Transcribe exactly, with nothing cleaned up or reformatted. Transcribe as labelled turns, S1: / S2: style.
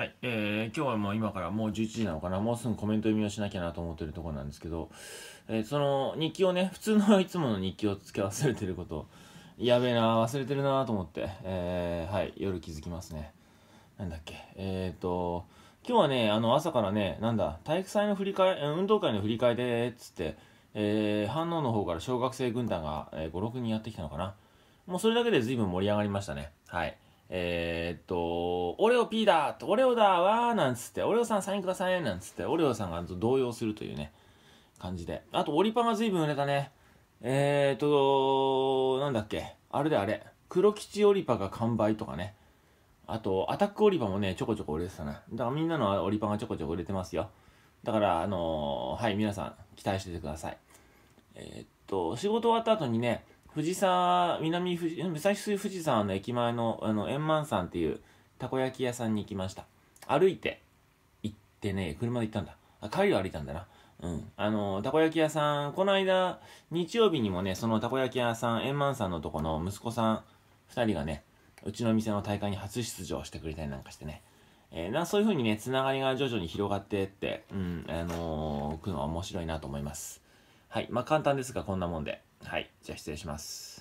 S1: はい、えー、今日はもう今からもうじゅういちじなのかな、もうすぐコメント読みをしなきゃなと思ってるところなんですけど、えー、その日記をね、普通のいつもの日記をつけ忘れてること、やべえな、忘れてるなと思って、えー、はい、夜気づきますね。なんだっけ、えーと、今日はね、あの朝からね、なんだ、体育祭の振り替え、運動会の振り替えで、っつって、えー、飯能の方から小学生軍団が、えー、ご、ろくにんやってきたのかな。もうそれだけで随分盛り上がりましたね。はい。えー、っと、オレオ P だオレオだわーなんつって、オレオさんサインくださいなんつって、オレオさんが動揺するというね、感じで。あと、オリパンが随分売れたね。えーっと、なんだっけ、あれであれ、黒吉オリパが完売とかね。あと、アタックオリパもね、ちょこちょこ売れてたな。だからみんなのオリパンがちょこちょこ売れてますよ。だから、あのーはい、皆さん、期待しててください。えーっと、仕事終わった後にね、藤沢、南富士、武蔵水富士山の駅前の、あの、円満山っていうたこ焼き屋さんに行きました。歩いて行ってね、車で行ったんだ。あ、帰りは歩いたんだな。うん。あの、たこ焼き屋さん、この間、日曜日にもね、そのたこ焼き屋さん、円満さんのとこの息子さん、二人がね、うちの店の大会に初出場してくれたりなんかしてね。えー、なそういう風にね、つながりが徐々に広がってって、うん、あのー、くのは面白いなと思います。はい。まあ、簡単ですが、こんなもんで。はい。じゃあ、失礼します。